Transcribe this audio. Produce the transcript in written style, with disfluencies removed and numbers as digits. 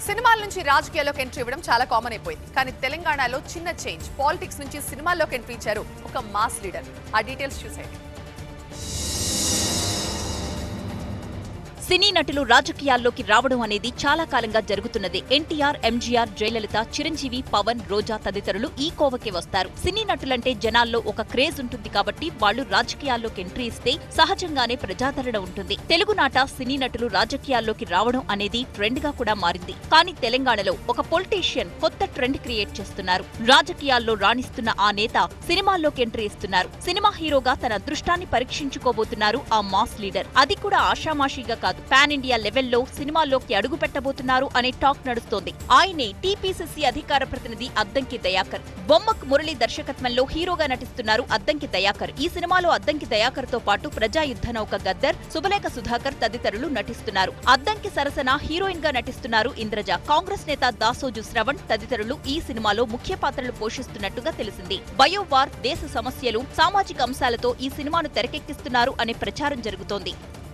సినిమాల నుంచి రాజకీయాల్లోకి ఎంట్రీ ఇవ్వడం చాలా కామన్ అయిపోయింది. కానీ తెలంగాణలో చిన్న చేంజ్. పాలిటిక్స్ నుంచి సినిమాల్లోకి ఎంట్రీ ఇచ్చారు ఒక మాస్ లీడర్. ఆ డీటెయిల్స్ చూసేయండి. సినీ నటులు రాజకీయాల్లోకి రావడం అనేది చాలా కాలంగా జరుగుతున్నదే. ఎన్టీఆర్, ఎంజీఆర్, జయలలిత, చిరంజీవి, పవన్, రోజా తదితరులు ఈ కోవకే వస్తారు. సినీ నటులంటే జనాల్లో ఒక క్రేజ్ ఉంటుంది కాబట్టి వాళ్లు రాజకీయాల్లోకి ఎంట్రీ ఇస్తే సహజంగానే ప్రజాదరణ ఉంటుంది. తెలుగునాట సినీ నటులు రాజకీయాల్లోకి రావడం అనేది ట్రెండ్ గా కూడా మారింది. కానీ తెలంగాణలో ఒక పొలిటీషియన్ కొత్త ట్రెండ్ క్రియేట్ చేస్తున్నారు. రాజకీయాల్లో రాణిస్తున్న ఆ నేత సినిమాల్లోకి ఎంట్రీ ఇస్తున్నారు. సినిమా హీరోగా తన అదృష్టాన్ని పరీక్షించుకోబోతున్నారు ఆ మాస్ లీడర్. అది కూడా ఆషామాషీగా కాదు. పాన్ ఇండియా లెవెల్లో సినిమాల్లోకి అడుగు పెట్టబోతున్నారు అనే టాక్ నడుస్తోంది. ఆయనే టీపీసీసీ అధికార ప్రతినిధి అద్దంకి దయాకర్. బొమ్మక్ మురళి దర్శకత్వంలో హీరోగా నటిస్తున్నారు అద్దంకి దయాకర్. ఈ సినిమాలో అద్దంకి దయాకర్ తో పాటు ప్రజాయుద్ధ నౌక గద్దర్, శుభలేఖ సుధాకర్ తదితరులు నటిస్తున్నారు. అద్దంకి సరసన హీరోయిన్ గా నటిస్తున్నారు ఇంద్రజ. కాంగ్రెస్ నేత దాసోజు శ్రవణ్ తదితరులు ఈ సినిమాలో ముఖ్య పాత్రలు పోషిస్తున్నట్టుగా తెలిసింది. బయోవార్, దేశ సమస్యలు, సామాజిక అంశాలతో ఈ సినిమాను తెరకెక్కిస్తున్నారు అనే ప్రచారం జరుగుతోంది.